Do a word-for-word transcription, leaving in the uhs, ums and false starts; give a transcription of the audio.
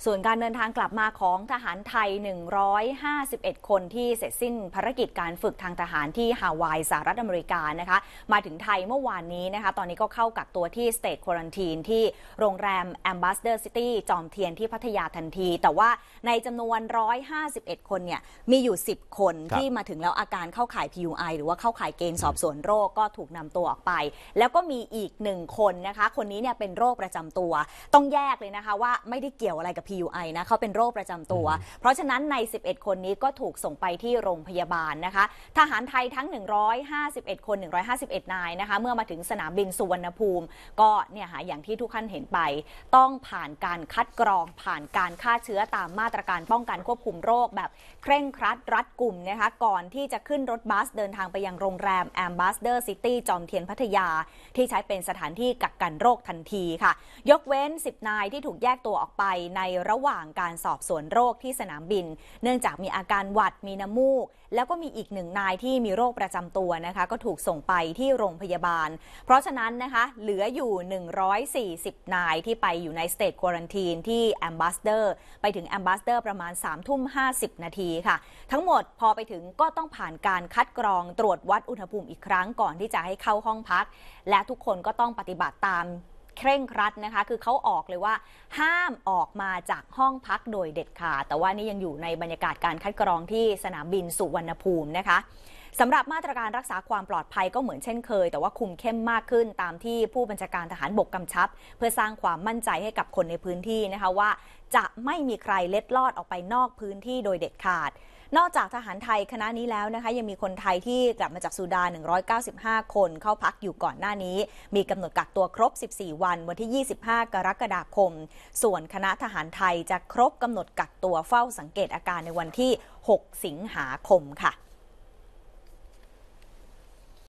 ส่วนการเดินทางกลับมาของทหารไทยหนึ่งร้อยห้าสิบเอ็ดคนที่เสร็จสิ้นภารกิจการฝึกทางทหารที่ฮาวายสหรัฐอเมริกานะคะมาถึงไทยเมื่อวานนี้นะคะตอนนี้ก็เข้ากักตัวที่ State Quarantine ที่โรงแรม Ambassador City จอมเทียนที่พัทยาทันทีแต่ว่าในจำนวนหนึ่งร้อยห้าสิบเอ็ดคนเนี่ยมีอยู่สิบคนที่มาถึงแล้วอาการเข้าข่าย พี ยู ไอ หรือว่าเข้าข่ายเกณฑ์สอบสวนโรคก็ถูกนำตัวออกไปแล้วก็มีอีกหนึ่งคนนะคะคนนี้เนี่ยเป็นโรคประจำตัวต้องแยกเลยนะคะว่าไม่ได้เกี่ยวอะไรกับ พี ยู ไอ นะเขาเป็นโรคประจำตัวเพราะฉะนั้นในสิบเอ็ดคนนี้ก็ถูกส่งไปที่โรงพยาบาลนะคะทหารไทยทั้งหนึ่งร้อยห้าสิบเอ็ดคนหนึ่งร้อยห้าสิบเอ็ดนายนะคะเมื่อมาถึงสนามบินสุวรรณภูมิก็เนี่ยหาอย่างที่ทุกท่านเห็นไปต้องผ่านการคัดกรองผ่านการฆ่าเชื้อตามมาตรการป้องกันควบคุมโรคแบบเคร่งครัดรัดกุมนะคะก่อนที่จะขึ้นรถบัสเดินทางไปยังโรงแรม Ambassador City จอมเทียนพัทยาที่ใช้เป็นสถานที่กักกันโรคทันทีค่ะยกเว้นสิบนายที่ถูกแยกตัวออกไปในระหว่างการสอบสวนโรคที่สนามบินเนื่องจากมีอาการหวัดมีน้ำมูกแล้วก็มีอีกหนึ่งนายที่มีโรคประจำตัวนะคะก็ถูกส่งไปที่โรงพยาบาลเพราะฉะนั้นนะคะเหลืออยู่หนึ่งร้อยสี่สิบนายที่ไปอยู่ใน State Quarantine ที่ Ambassador ไปถึง Ambassador ประมาณ สามทุ่มห้าสิบนาทีค่ะทั้งหมดพอไปถึงก็ต้องผ่านการคัดกรองตรวจวัดอุณหภูมิอีกครั้งก่อนที่จะให้เข้าห้องพักและทุกคนก็ต้องปฏิบัติตามเคร่งครัดนะคะคือเขาออกเลยว่าห้ามออกมาจากห้องพักโดยเด็ดขาดแต่ว่านี่ยังอยู่ในบรรยากาศการคัดกรองที่สนามบินสุวรรณภูมินะคะสำหรับมาตรการรักษาความปลอดภัยก็เหมือนเช่นเคยแต่ว่าคุมเข้มมากขึ้นตามที่ผู้บัญชาการทหารบกกำชับเพื่อสร้างความมั่นใจให้กับคนในพื้นที่นะคะว่าจะไม่มีใครเล็ดลอดออกไปนอกพื้นที่โดยเด็ดขาดนอกจากทหารไทยคณะนี้แล้วนะคะยังมีคนไทยที่กลับมาจากซูดานหนึ่งร้อยเก้าสิบห้าคนเข้าพักอยู่ก่อนหน้านี้มีกำหนดกักตัวครบสิบสี่วันวันที่ยี่สิบห้ากรกฎาคมส่วนคณะทหารไทยจะครบกำหนดกักตัวเฝ้าสังเกตอาการในวันที่หกสิงหาคมค่ะ